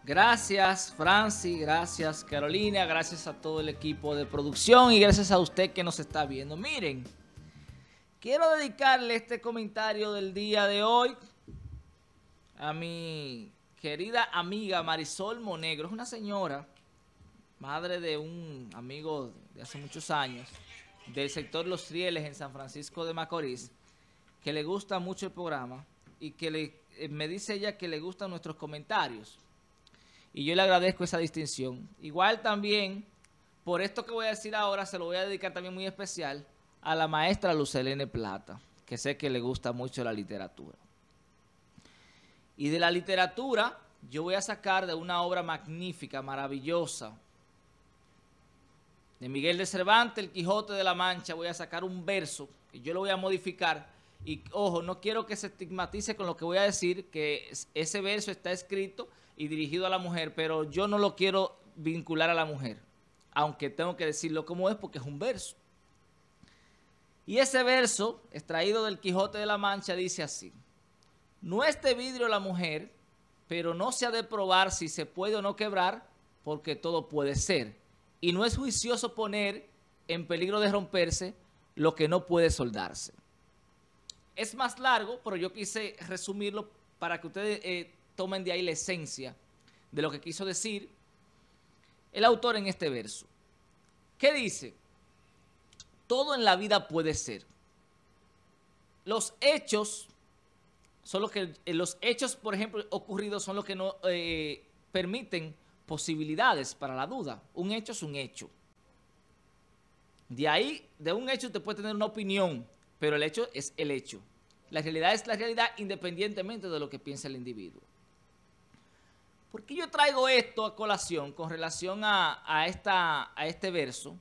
Gracias, Francis, gracias, Carolina, gracias a todo el equipo de producción y gracias a usted que nos está viendo. Miren, quiero dedicarle este comentario del día de hoy a mi querida amiga Marisol Monegro. Es una señora, madre de un amigo de hace muchos años, del sector Los Rieles en San Francisco de Macorís, que le gusta mucho el programa y que me dice ella que le gustan nuestros comentarios. Y yo le agradezco esa distinción. Igual también, por esto que voy a decir ahora, se lo voy a dedicar también muy especial a la maestra Lucelene Plata, que sé que le gusta mucho la literatura. Y de la literatura, yo voy a sacar de una obra magnífica, maravillosa, de Miguel de Cervantes, El Quijote de la Mancha, voy a sacar un verso, y yo lo voy a modificar. Y, ojo, no quiero que se estigmatice con lo que voy a decir, que ese verso está escrito y dirigido a la mujer, pero yo no lo quiero vincular a la mujer, aunque tengo que decirlo como es porque es un verso. Y ese verso, extraído del Quijote de la Mancha, dice así: no es de vidrio la mujer, pero no se ha de probar si se puede o no quebrar, porque todo puede ser. Y no es juicioso poner en peligro de romperse lo que no puede soldarse. Es más largo, pero yo quise resumirlo para que ustedes tomen de ahí la esencia de lo que quiso decir el autor en este verso. ¿Qué dice? Todo en la vida puede ser. Los hechos son los que, por ejemplo, ocurridos son los que no permiten posibilidades para la duda. Un hecho es un hecho. De ahí, de un hecho usted puede tener una opinión, pero el hecho es el hecho. La realidad es la realidad independientemente de lo que piense el individuo. ¿Por qué yo traigo esto a colación con relación a este verso?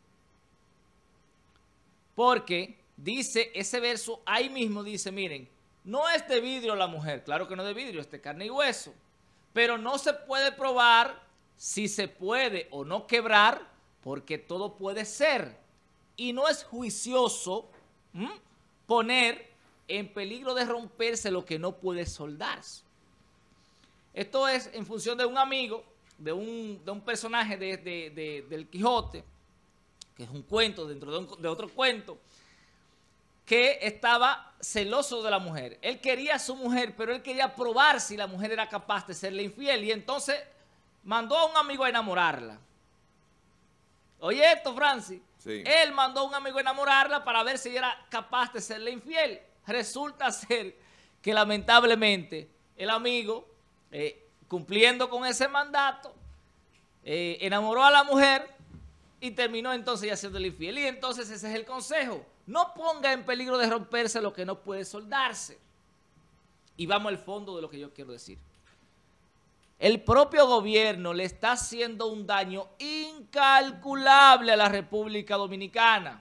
Porque dice, ese verso ahí mismo dice, miren, no es de vidrio la mujer, claro que no es de vidrio, es de carne y hueso, pero no se puede probar si se puede o no quebrar, porque todo puede ser. Y no es juicioso poner en peligro de romperse lo que no puede soldarse. Esto es en función de un amigo, de un personaje del Quijote, que es un cuento dentro de otro cuento, que estaba celoso de la mujer. Él quería a su mujer, pero él quería probar si la mujer era capaz de serle infiel, y entonces mandó a un amigo a enamorarla. Oye esto, Francis. Sí. Él mandó a un amigo a enamorarla para ver si era capaz de serle infiel. Resulta ser que lamentablemente el amigo, cumpliendo con ese mandato, enamoró a la mujer y terminó entonces ya siendo infiel. Y entonces ese es el consejo: no ponga en peligro de romperse lo que no puede soldarse. Y vamos al fondo de lo que yo quiero decir. El propio gobierno le está haciendo un daño incalculable a la República Dominicana.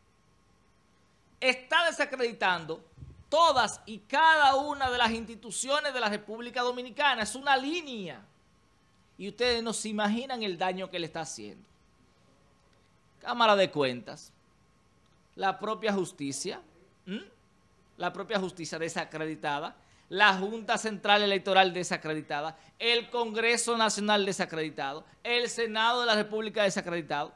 Está desacreditando todas y cada una de las instituciones de la República Dominicana. Es una línea. Y ustedes no se imaginan el daño que le está haciendo. Cámara de Cuentas, la propia justicia desacreditada, la Junta Central Electoral desacreditada, el Congreso Nacional desacreditado, el Senado de la República desacreditado,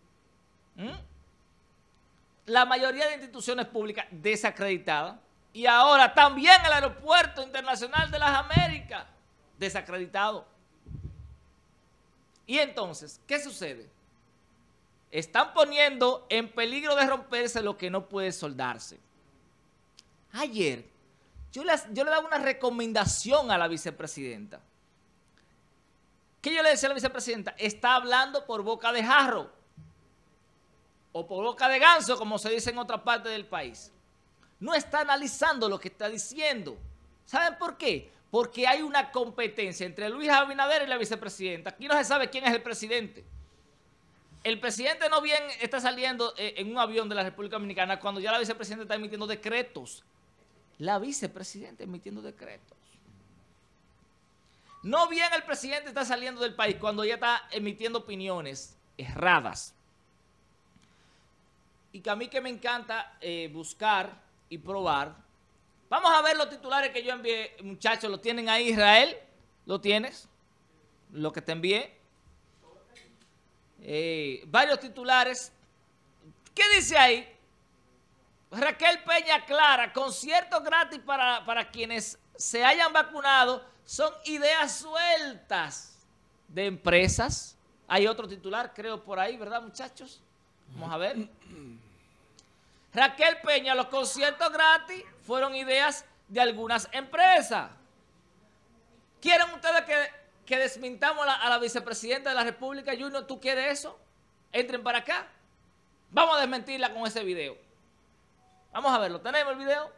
la mayoría de instituciones públicas desacreditadas, y ahora también el Aeropuerto Internacional de las Américas desacreditado. Y entonces, ¿qué sucede? Están poniendo en peligro de romperse lo que no puede soldarse. Ayer, yo le daba una recomendación a la vicepresidenta. ¿Qué yo le decía a la vicepresidenta? Está hablando por boca de jarro, o por boca de ganso, como se dice en otra parte del país. No está analizando lo que está diciendo. ¿Saben por qué? Porque hay una competencia entre Luis Abinader y la vicepresidenta. Aquí no se sabe quién es el presidente. El presidente no bien está saliendo en un avión de la República Dominicana cuando ya la vicepresidenta está emitiendo decretos. La vicepresidenta emitiendo decretos. No bien el presidente está saliendo del país cuando ya está emitiendo opiniones erradas. Y que a mí que me encanta buscar y probar. Vamos a ver los titulares que yo envié, muchachos. ¿Lo tienen ahí, Israel? ¿Lo tienes? lo que te envié. Varios titulares. ¿Qué dice ahí? Raquel Peña aclara, conciertos gratis para quienes se hayan vacunado son ideas sueltas de empresas. Hay otro titular, creo, por ahí, ¿verdad, muchachos? Vamos a ver. Raquel Peña, los conciertos gratis fueron ideas de algunas empresas. ¿Quieren ustedes que desmintamos a la vicepresidenta de la República, Junior? ¿Tú quieres eso? Entren para acá. Vamos a desmentirla con ese video. Vamos a verlo. ¿Tenemos el video?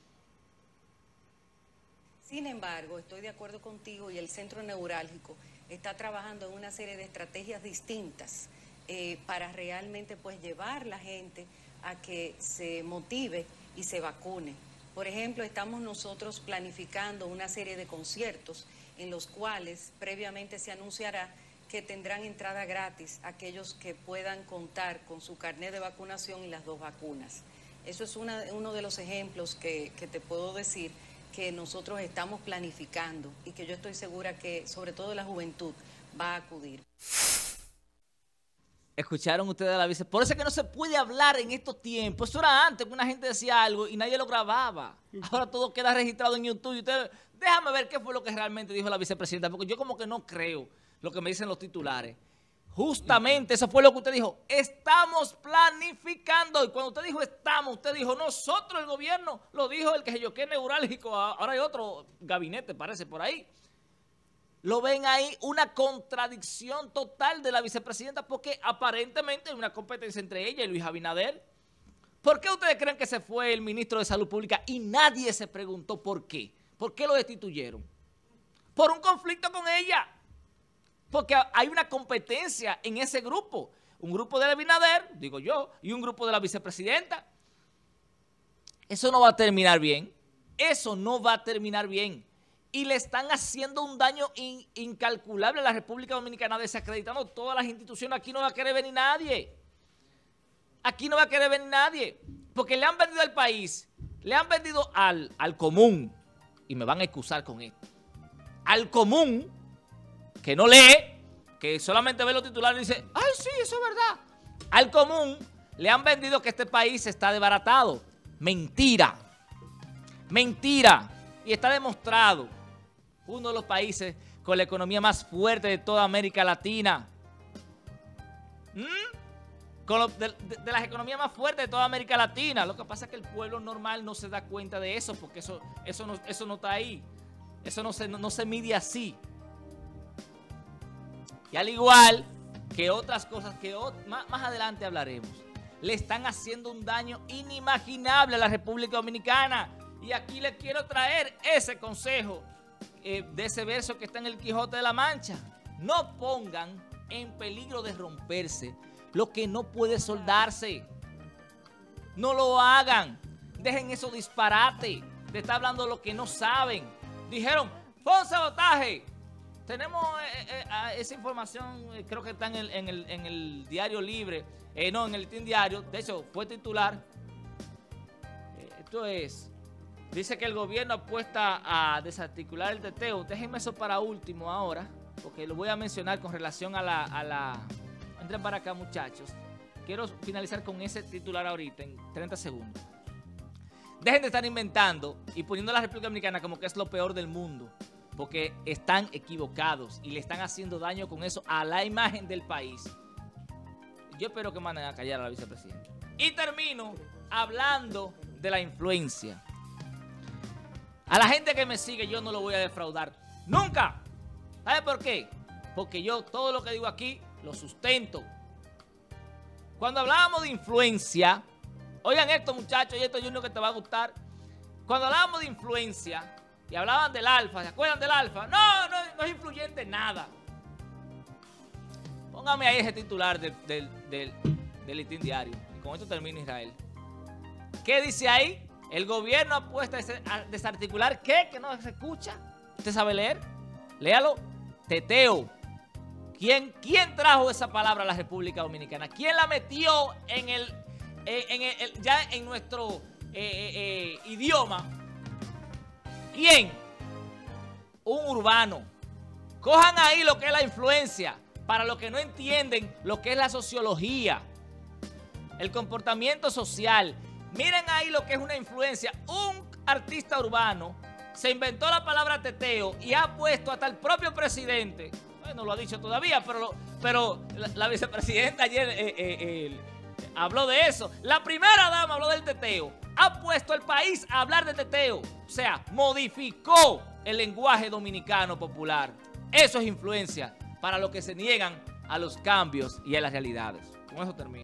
Sin embargo, estoy de acuerdo contigo y el Centro Neurálgico está trabajando en una serie de estrategias distintas para realmente pues llevar a la gente a que se motive y se vacune. Por ejemplo, estamos nosotros planificando una serie de conciertos en los cuales previamente se anunciará que tendrán entrada gratis aquellos que puedan contar con su carnet de vacunación y las 2 vacunas. Eso es uno de los ejemplos que te puedo decir que nosotros estamos planificando y que yo estoy segura que sobre todo la juventud va a acudir. Escucharon ustedes a la vice. Por eso es que no se puede hablar en estos tiempos. Eso era antes que una gente decía algo y nadie lo grababa. Ahora todo queda registrado en YouTube. Y ustedes, déjame ver qué fue lo que realmente dijo la vicepresidenta, porque yo como que no creo lo que me dicen los titulares. Justamente eso fue lo que usted dijo. Estamos planificando. Y cuando usted dijo estamos, usted dijo nosotros, el gobierno. Lo dijo el que yo que neurálgico. Ahora hay otro gabinete, parece, por ahí. Lo ven ahí, una contradicción total de la vicepresidenta, porque aparentemente hay una competencia entre ella y Luis Abinader. ¿Por qué ustedes creen que se fue el ministro de Salud Pública y nadie se preguntó por qué? ¿Por qué lo destituyeron? Por un conflicto con ella. Porque hay una competencia en ese grupo. Un grupo de Abinader, digo yo, y un grupo de la vicepresidenta. Eso no va a terminar bien. Eso no va a terminar bien. Y le están haciendo un daño incalculable a la República Dominicana, desacreditando todas las instituciones. Aquí no va a querer venir nadie. Aquí no va a querer venir nadie. Porque le han vendido al país, le han vendido al común, y me van a excusar con esto, al común, que no lee, que solamente ve los titulares y dice, ay, sí, eso es verdad. Al común le han vendido que este país está desbaratado. Mentira. Mentira. Y está demostrado. Uno de los países con la economía más fuerte de toda América Latina. De las economías más fuertes de toda América Latina. Lo que pasa es que el pueblo normal no se da cuenta de eso, porque eso no está ahí. Eso no se mide así. Y al igual que otras cosas que más adelante hablaremos, le están haciendo un daño inimaginable a la República Dominicana. Y aquí les quiero traer ese consejo de ese verso que está en el Quijote de la Mancha. No pongan en peligro de romperse lo que no puede soldarse. No lo hagan. Dejen esos disparates de estar hablando de lo que no saben. Dijeron, fue un sabotaje. Tenemos esa información, creo que está en el Diario Libre. No, en el Listín Diario. De hecho, fue titular. Esto es... Dice que el gobierno apuesta a desarticular el teteo. Déjenme eso para último ahora, porque lo voy a mencionar con relación a la... Entren para acá, muchachos. Quiero finalizar con ese titular ahorita, en 30 segundos. Dejen de estar inventando y poniendo a la República Dominicana como que es lo peor del mundo, porque están equivocados y le están haciendo daño con eso a la imagen del país. Yo espero que manden a callar a la vicepresidenta. Y termino hablando de la influencia. A la gente que me sigue yo no lo voy a defraudar nunca. ¿Sabe por qué? Porque yo todo lo que digo aquí lo sustento. Cuando hablábamos de influencia, oigan esto, muchachos, y esto Junior que te va a gustar. Cuando hablábamos de influencia y hablaban del Alfa, ¿se acuerdan del Alfa? No es influyente en nada. Póngame ahí ese titular del Listín Diario. Y con esto termina Israel. ¿Qué dice ahí? El gobierno apuesta a desarticular, ¿qué? ¿Que no se escucha? ¿Usted sabe leer? Léalo. Teteo. ¿Quién trajo esa palabra a la República Dominicana? ¿Quién la metió ya en nuestro idioma? ¿Quién? Un urbano. Cojan ahí lo que es la influencia, para los que no entienden lo que es la sociología, el comportamiento social. Miren ahí lo que es una influencia. Un artista urbano se inventó la palabra teteo y ha puesto hasta el propio presidente, no lo ha dicho todavía, pero la vicepresidenta ayer habló de eso. La primera dama habló del teteo. Ha puesto el país a hablar de teteo. O sea, modificó el lenguaje dominicano popular. Eso es influencia para los que se niegan a los cambios y a las realidades. Con eso termino.